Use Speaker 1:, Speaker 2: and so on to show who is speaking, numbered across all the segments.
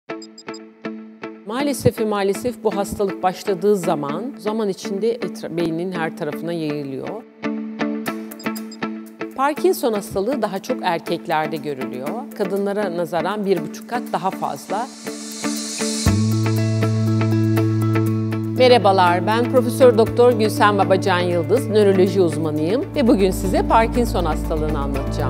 Speaker 1: Maalesef bu hastalık başladığı zaman içinde beynin her tarafına yayılıyor. Parkinson hastalığı daha çok erkeklerde görülüyor. Kadınlara nazaran 1,5 kat daha fazla. Merhabalar, ben Profesör Doktor Gülsen Babacan Yıldız, nöroloji uzmanıyım ve bugün size Parkinson hastalığını anlatacağım.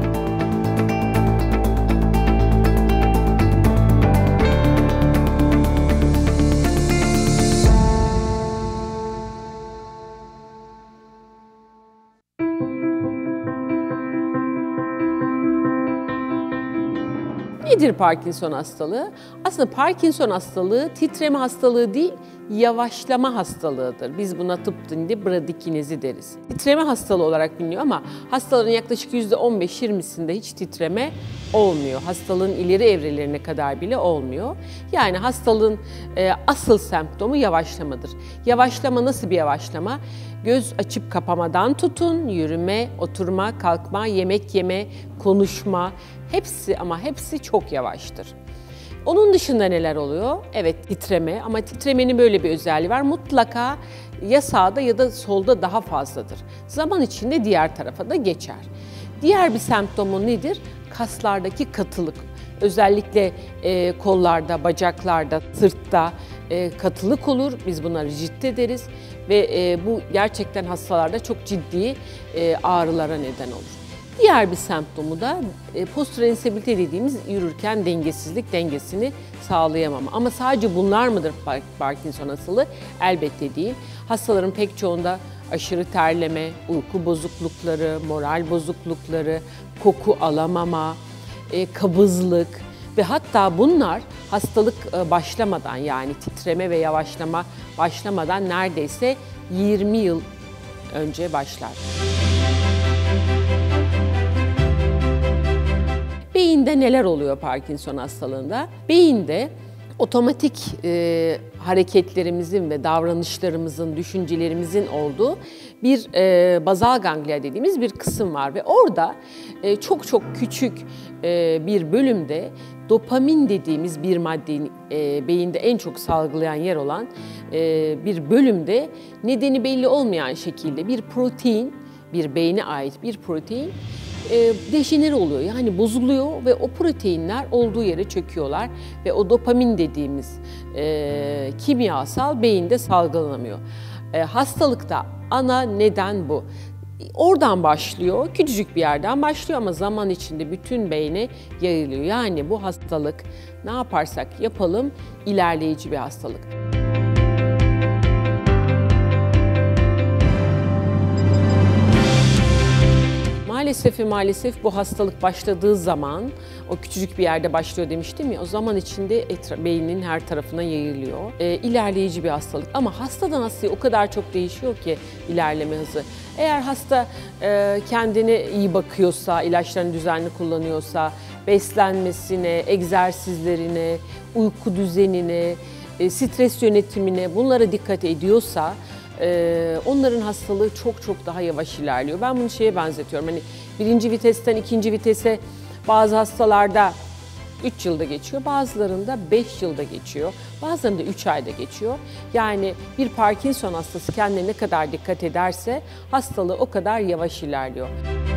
Speaker 1: Nedir Parkinson hastalığı? Aslında Parkinson hastalığı titreme hastalığı değil, yavaşlama hastalığıdır. Biz buna tıp dilinde bradikinezi deriz. Titreme hastalığı olarak biliniyor ama hastaların yaklaşık %15-20'sinde hiç titreme olmuyor. Hastalığın ileri evrelerine kadar bile olmuyor. Yani hastalığın asıl semptomu yavaşlamadır. Yavaşlama nasıl bir yavaşlama? Göz açıp kapamadan tutun, yürüme, oturma, kalkma, yemek yeme, konuşma, hepsi çok yavaştır. Onun dışında neler oluyor? Evet, titreme ama titremenin böyle bir özelliği var. Mutlaka ya sağda ya da solda daha fazladır. Zaman içinde diğer tarafa da geçer. Diğer bir semptomu nedir? Kaslardaki katılık. Özellikle kollarda, bacaklarda, sırtta katılık olur. Biz buna rigidite deriz ve bu gerçekten hastalarda çok ciddi ağrılara neden olur. Diğer bir semptomu da posturensibilite dediğimiz yürürken dengesini sağlayamama. Ama sadece bunlar mıdır Parkinson hastalığı? Elbette değil. Hastaların pek çoğunda aşırı terleme, uyku bozuklukları, moral bozuklukları, koku alamama, kabızlık ve hatta bunlar hastalık başlamadan, yani titreme ve yavaşlama başlamadan neredeyse 20 yıl önce başlar. Beyinde neler oluyor Parkinson hastalığında? Beyinde otomatik hareketlerimizin ve davranışlarımızın, düşüncelerimizin olduğu bir bazal ganglia dediğimiz bir kısım var ve orada çok küçük bir bölümde dopamin dediğimiz bir maddeyi beyinde en çok salgılayan yer olan bir bölümde nedeni belli olmayan şekilde bir protein, bir beyne ait bir protein dejenere oluyor, yani bozuluyor ve o proteinler olduğu yere çöküyorlar ve o dopamin dediğimiz kimyasal beyinde salgılanamıyor. Hastalıkta ana neden bu. Oradan başlıyor, küçücük bir yerden başlıyor ama zaman içinde bütün beyne yayılıyor. Yani bu hastalık ne yaparsak yapalım ilerleyici bir hastalık. Maalesef bu hastalık başladığı zaman, o küçücük bir yerde başlıyor demiştim ya, o zaman içinde beynin her tarafına yayılıyor. İlerleyici bir hastalık ama hastadan hastaya o kadar çok değişiyor ki ilerleme hızı. Eğer hasta kendine iyi bakıyorsa, ilaçlarını düzenli kullanıyorsa, beslenmesine, egzersizlerine, uyku düzenine, stres yönetimine, bunlara dikkat ediyorsa, onların hastalığı çok daha yavaş ilerliyor. Ben bunu şeye benzetiyorum. Hani birinci vitesten ikinci vitese bazı hastalarda 3 yılda geçiyor, bazılarında 5 yılda geçiyor, bazılarında 3 ayda geçiyor. Yani bir Parkinson hastası kendine ne kadar dikkat ederse hastalığı o kadar yavaş ilerliyor.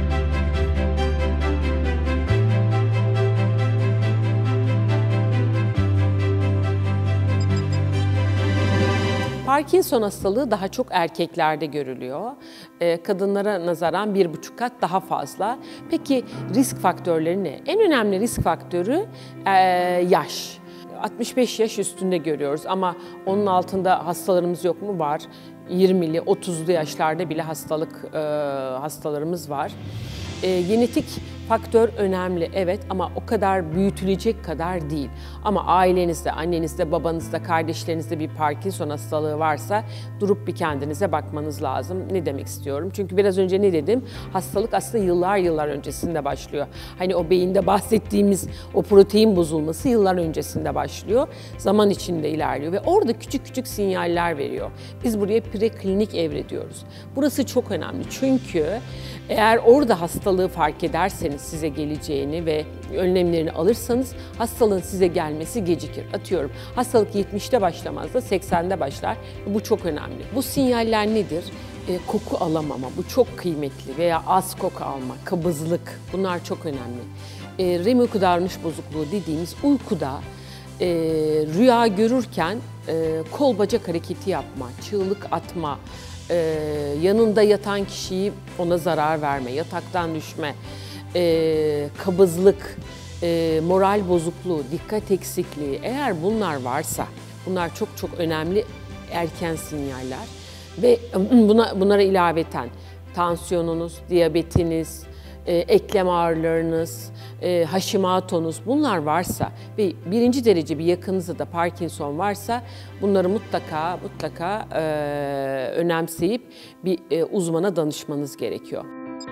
Speaker 1: Parkinson hastalığı daha çok erkeklerde görülüyor. Kadınlara nazaran 1,5 kat daha fazla. Peki risk faktörleri ne? En önemli risk faktörü yaş. 65 yaş üstünde görüyoruz ama onun altında hastalarımız yok mu? Var. 20'li, 30'lu yaşlarda bile hastalarımız var. Genetik faktör önemli, evet, ama o kadar büyütülecek kadar değil. Ama ailenizde, annenizde, babanızda, kardeşlerinizde bir Parkinson hastalığı varsa durup bir kendinize bakmanız lazım. Ne demek istiyorum? Çünkü biraz önce ne dedim? Hastalık aslında yıllar öncesinde başlıyor. Hani o beyinde bahsettiğimiz o protein bozulması yıllar öncesinde başlıyor. Zaman içinde ilerliyor ve orada küçük sinyaller veriyor. Biz buraya preklinik evre diyoruz. Burası çok önemli çünkü eğer orada hastalığı fark ederseniz, size geleceğini ve önlemlerini alırsanız hastalığın size gelmesi gecikir. Atıyorum, hastalık 70'te başlamaz da 80'de başlar. Bu çok önemli. Bu sinyaller nedir? Koku alamama, bu çok kıymetli, veya az koku alma, kabızlık, bunlar çok önemli. REM uyku davranış bozukluğu dediğimiz uykuda rüya görürken kol bacak hareketi yapma, çığlık atma, yanında yatan kişiyi ona zarar verme, yataktan düşme, kabızlık, moral bozukluğu, dikkat eksikliği, eğer bunlar varsa, bunlar çok çok önemli erken sinyaller ve bunlara ilaveten tansiyonunuz, diyabetiniz, eklem ağrılarınız, Hashimoto'nuz, bunlar varsa ve birinci derece bir yakınınızda da Parkinson varsa bunları mutlaka önemseyip bir uzmana danışmanız gerekiyor.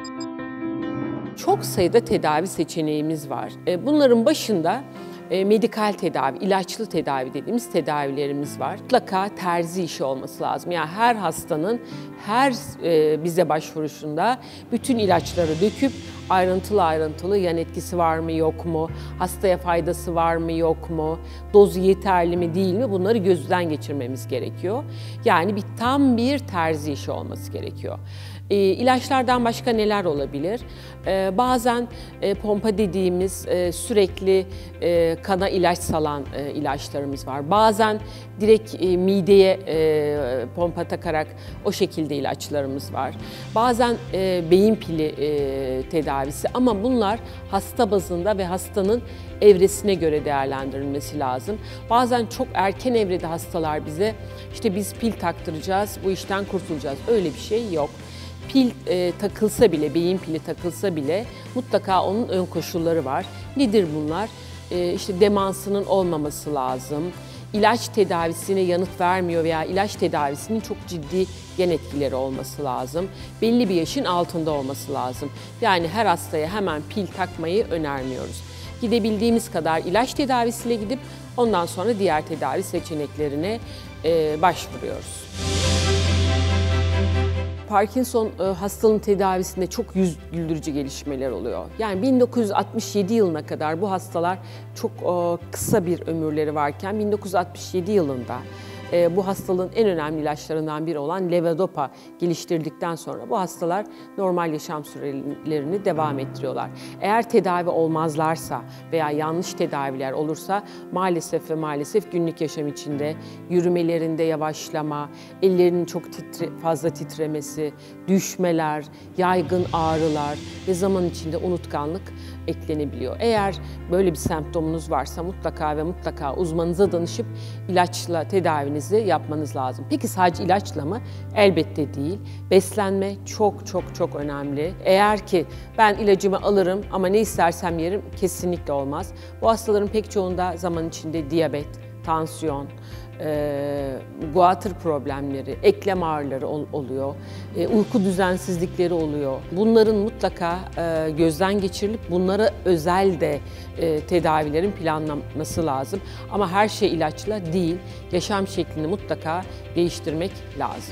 Speaker 1: Çok sayıda tedavi seçeneğimiz var. Bunların başında medikal tedavi, ilaçlı tedavi dediğimiz tedavilerimiz var. Mutlaka terzi işi olması lazım. Yani her hastanın her bize başvuruşunda bütün ilaçları döküp ayrıntılı yan etkisi var mı yok mu, hastaya faydası var mı yok mu, dozu yeterli mi değil mi, bunları gözden geçirmemiz gerekiyor. Yani tam bir terzi işi olması gerekiyor. İlaçlardan başka neler olabilir? Bazen pompa dediğimiz sürekli kana ilaç salan ilaçlarımız var. Bazen direkt mideye pompa takarak o şekilde ilaçlarımız var. Bazen beyin pili tedavisi, ama bunlar hasta bazında ve hastanın evresine göre değerlendirilmesi lazım. Bazen çok erken evrede hastalar bize işte biz pil taktıracağız, bu işten kurtulacağız. Öyle bir şey yok. Pil takılsa bile, beyin pili takılsa bile mutlaka onun ön koşulları var. Nedir bunlar? İşte demansının olmaması lazım. İlaç tedavisine yanıt vermiyor veya ilaç tedavisinin çok ciddi yan etkileri olması lazım. Belli bir yaşın altında olması lazım. Yani her hastaya hemen pil takmayı önermiyoruz. Gidebildiğimiz kadar ilaç tedavisiyle gidip ondan sonra diğer tedavi seçeneklerine başvuruyoruz. Parkinson hastalığın tedavisinde çok yüz güldürücü gelişmeler oluyor. Yani 1967 yılına kadar bu hastalar çok kısa bir ömürleri varken 1967 yılında bu hastalığın en önemli ilaçlarından biri olan levodopa geliştirdikten sonra bu hastalar normal yaşam sürelerini devam ettiriyorlar. Eğer tedavi olmazlarsa veya yanlış tedaviler olursa maalesef günlük yaşam içinde yürümelerinde yavaşlama, ellerinin çok fazla titremesi, düşmeler, yaygın ağrılar ve zaman içinde unutkanlık eklenebiliyor. Eğer böyle bir semptomunuz varsa mutlaka uzmanınıza danışıp ilaçla tedavinizi yapmanız lazım. Peki sadece ilaçla mı? Elbette değil. Beslenme çok önemli. Eğer ki ben ilacımı alırım ama ne istersem yerim, kesinlikle olmaz. Bu hastaların pek çoğunda zaman içinde diyabet, tansiyon, guatr problemleri, eklem ağrıları oluyor, uyku düzensizlikleri oluyor. Bunların mutlaka gözden geçirilip bunlara özel de tedavilerin planlanması lazım. Ama her şey ilaçla değil, yaşam şeklini mutlaka değiştirmek lazım.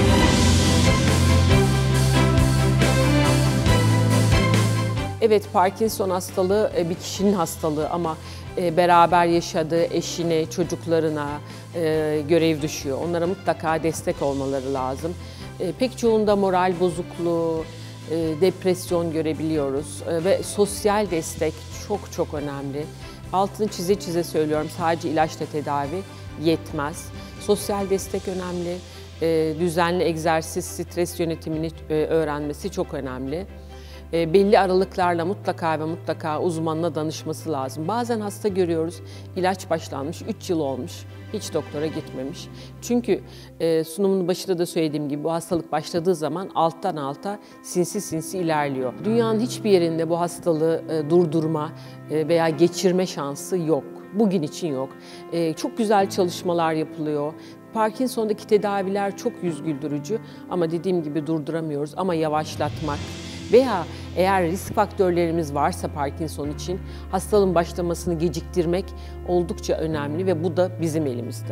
Speaker 1: Evet, Parkinson hastalığı bir kişinin hastalığı ama beraber yaşadığı eşine, çocuklarına görev düşüyor. Onlara mutlaka destek olmaları lazım. Pek çoğunda moral bozukluğu, depresyon görebiliyoruz ve sosyal destek çok önemli. Altını çize söylüyorum, sadece ilaçla tedavi yetmez. Sosyal destek önemli, düzenli egzersiz, stres yönetimini öğrenmesi çok önemli. Belli aralıklarla mutlaka uzmanına danışması lazım. Bazen hasta görüyoruz, ilaç başlanmış, 3 yıl olmuş, hiç doktora gitmemiş. Çünkü sunumun başında da söylediğim gibi bu hastalık başladığı zaman alttan alta sinsi ilerliyor. Dünyanın hiçbir yerinde bu hastalığı durdurma veya geçirme şansı yok. Bugün için yok. Çok güzel çalışmalar yapılıyor. Parkinson'daki tedaviler çok yüz güldürücü ama dediğim gibi durduramıyoruz, ama yavaşlatmak veya eğer risk faktörlerimiz varsa Parkinson için hastalığın başlamasını geciktirmek oldukça önemli ve bu da bizim elimizde.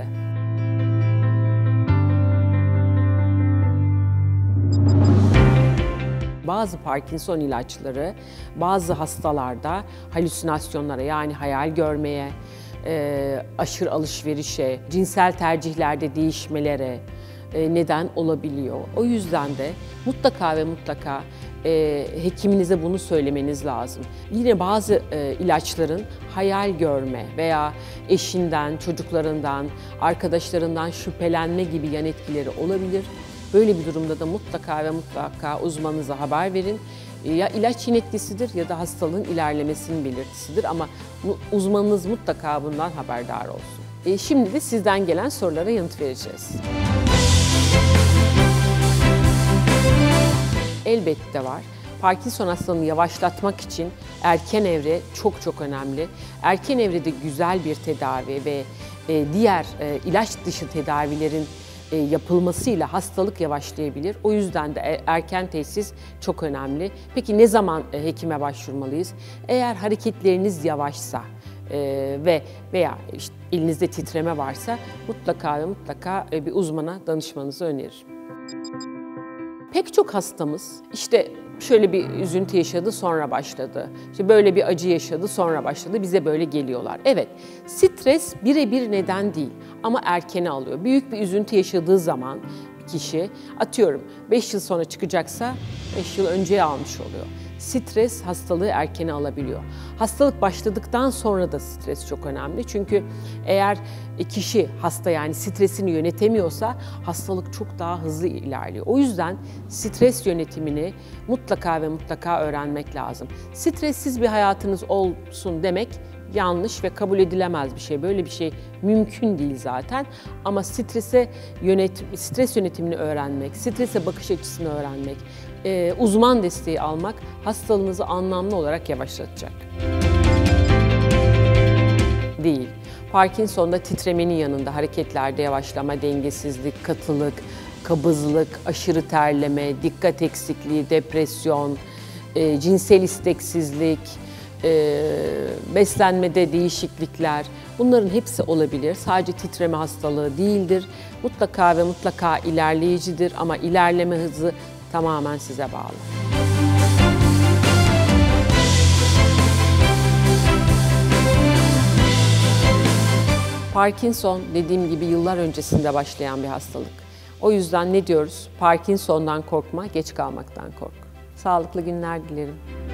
Speaker 1: Bazı Parkinson ilaçları bazı hastalarda halüsinasyonlara yani hayal görmeye, aşırı alışverişe, cinsel tercihlerde değişmelere neden olabiliyor. O yüzden de mutlaka ve mutlaka hekiminize bunu söylemeniz lazım. Yine bazı ilaçların hayal görme veya eşinden, çocuklarından, arkadaşlarından şüphelenme gibi yan etkileri olabilir. Böyle bir durumda da mutlaka ve mutlaka uzmanınıza haber verin. Ya ilaç yan etkisidir ya da hastalığın ilerlemesinin belirtisidir ama uzmanınız mutlaka bundan haberdar olsun. Şimdi de sizden gelen sorulara yanıt vereceğiz. Elbette var. Parkinson hastalığını yavaşlatmak için erken evre çok önemli. Erken evrede güzel bir tedavi ve diğer ilaç dışı tedavilerin yapılmasıyla hastalık yavaşlayabilir. O yüzden de erken teşhis çok önemli. Peki ne zaman hekime başvurmalıyız? Eğer hareketleriniz yavaşsa veya işte elinizde titreme varsa mutlaka ve mutlaka bir uzmana danışmanızı öneririm. Pek çok hastamız işte şöyle bir üzüntü yaşadı sonra başladı, işte böyle bir acı yaşadı sonra başladı, bize böyle geliyorlar. Evet, stres birebir neden değil ama erkene alıyor. Büyük bir üzüntü yaşadığı zaman bir kişi atıyorum 5 yıl sonra çıkacaksa 5 yıl önceye almış oluyor. Stres hastalığı erkene alabiliyor. Hastalık başladıktan sonra da stres çok önemli. Çünkü eğer kişi hasta yani stresini yönetemiyorsa hastalık çok daha hızlı ilerliyor. O yüzden stres yönetimini mutlaka ve mutlaka öğrenmek lazım. Stressiz bir hayatınız olsun demek yanlış ve kabul edilemez bir şey. Böyle bir şey mümkün değil zaten. Ama stres yönetimini öğrenmek, strese bakış açısını öğrenmek, uzman desteği almak hastalığınızı anlamlı olarak yavaşlatacak. Değil. Parkinson'da titremenin yanında hareketlerde yavaşlama, dengesizlik, katılık, kabızlık, aşırı terleme, dikkat eksikliği, depresyon, cinsel isteksizlik, beslenmede değişiklikler, bunların hepsi olabilir. Sadece titreme hastalığı değildir. Mutlaka ve mutlaka ilerleyicidir ama ilerleme hızı tamamen size bağlı. Parkinson dediğim gibi yıllar öncesinde başlayan bir hastalık. O yüzden ne diyoruz? Parkinson'dan korkma, geç kalmaktan kork. Sağlıklı günler dilerim.